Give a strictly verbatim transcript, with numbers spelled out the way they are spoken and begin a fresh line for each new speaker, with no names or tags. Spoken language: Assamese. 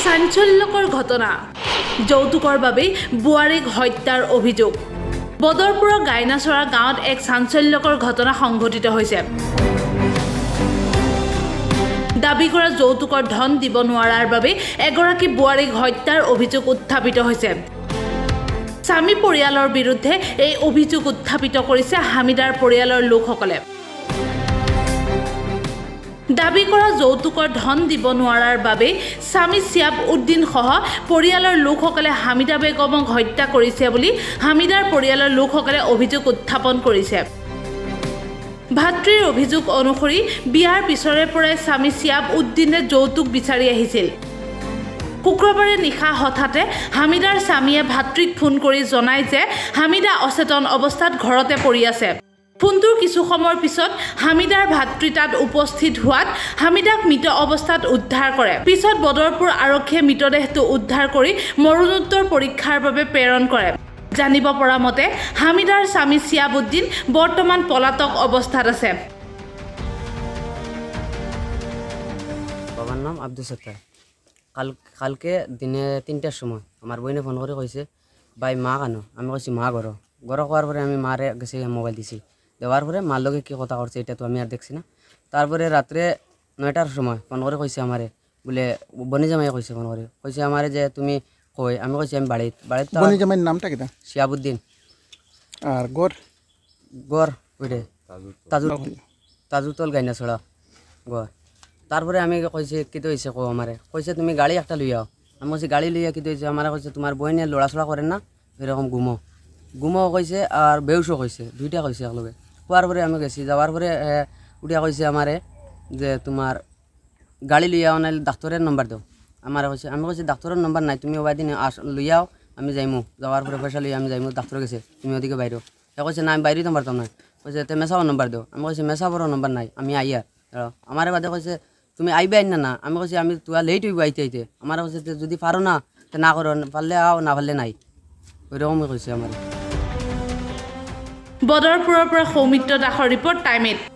চাঞ্চল্যকৰ ঘটনা যৌতুকৰ বাবে বুৱাৰীক হত্যাৰ অভিযোগ বদৰপুৰৰ গাইনাচৰা গাঁৱত এক চাঞ্চল্যকৰ ঘটনা সংঘটিত হৈছে দাবী কৰা যৌতুকৰ ধন দিব নোৱাৰাৰ বাবে এগৰাকী বুৱাৰীক হত্যাৰ অভিযোগ উত্থাপিত হৈছে স্বামী পৰিয়ালৰ বিৰুদ্ধে এই অভিযোগ উত্থাপিত কৰিছে হামিদাৰ পৰিয়ালৰ লোকসকলে দাবী কৰা যৌতুকৰ ধন দিব নোৱাৰাৰ বাবে স্বামী চিয়াব উদ্দিন সহ পৰিয়ালৰ লোকসকলে হামিদা বেগমক হত্যা কৰিছে বুলি হামিদাৰ পৰিয়ালৰ লোকসকলে অভিযোগ উত্থাপন কৰিছে ভাতৃৰ অভিযোগ অনুসৰি বিয়াৰ পিছৰে পৰাই স্বামী চিয়াব উদ্দিনে যৌতুক বিচাৰি আহিছিল শুক্ৰবাৰে নিশা হঠাতে হামিদাৰ স্বামীয়ে ভাতৃক ফোন কৰি জনায় যে হামিদা অচেতন অৱস্থাত ঘৰতে পৰি আছে ফোনটোৰ কিছু সময়ৰ পিছত হামিদাৰ ভাতৃ তাত উপস্থিত হোৱাত হামিদাক মৃত অৱস্থাত উদ্ধাৰ কৰে পিছত বদৰপুৰ আৰক্ষীয়ে মৃতদেহটো উদ্ধাৰ কৰি মৰণোত্তৰ পৰীক্ষাৰ বাবে প্ৰেৰণ কৰে জানিব পৰা মতে হামিদাৰ স্বামী চিয়াব উদ্দিন বৰ্তমান পলাতক অৱস্থাত আছে
বাবার নাম আব্দুল সত্তার কাল কালকে দিনে তিনটার সময় আমার বইনে ফোন করে কইছে ভাই মা কেন আমি কইছি মা ঘর ঘর কোয়ার পরে আমি মারে গেছে মোবাইল দিছি দেওয়ার পরে মার লগে কি কথা করছে এটা তো আমি আর দেখছি না তারপরে রাত্রে নয়টার সময় ফোন করে কইছে আমারে বলে বনি জামাই কইছে ফোন করে কইছে আমারে যে তুমি কই আমি কইছি আমি বাড়িত বাড়িত
বনি জামাইর নামটা কিটা
শিয়াবউদ্দিন
আর গর
গর ওইটে তাজু তাজুতল গাইনাছড়া গর তারপরে আমি কইছে কিতে হইছে কো আমারে কইছে তুমি গাড়ি একটা লই আও আমি কইছি গাড়ি লইয়া কিতে হইছে আমারে কইছে তোমার বইনে লড়াছড়া করেন না এরকম গুমো গুমো কইছে আর বেউসো কইছে দুইটা কইছে একলগে কোয়ার পরে আমি গেছি যাওয়ার পরে উঠিয়া কইছে আমারে যে তোমার গাড়ি লইয়া আও নাইলে ডাক্তারের নম্বর দাও আমারে কইছে আমি কইছি ডাক্তারের নম্বর নাই তুমি ওই দিন আস লইয়াও আমি যাইমু যাওয়ার পরে পয়সা লইয়া আমি যাইমু ডাক্তার গেছে তুমি ওদিকে বাইরো এ কইছে না আমি বাইরে তোমার তো না কইছে তে মেসাবর নম্বর দাও আমি কইছি মেসাবর নম্বর নাই আমি আইয়া আমারে বাদে কইছে তুমি আইবে না না আমি কইছি আমি তুই লেট হইব আইতে আইতে আমার কইছে যদি পারো না তে না করো পারলে আও না পারলে নাই ওইরকমই কইছে আমার
বদৰপুৰৰ পৰা সৌমিত্ৰ দাসৰ ৰিপৰ্ট টাইম এইট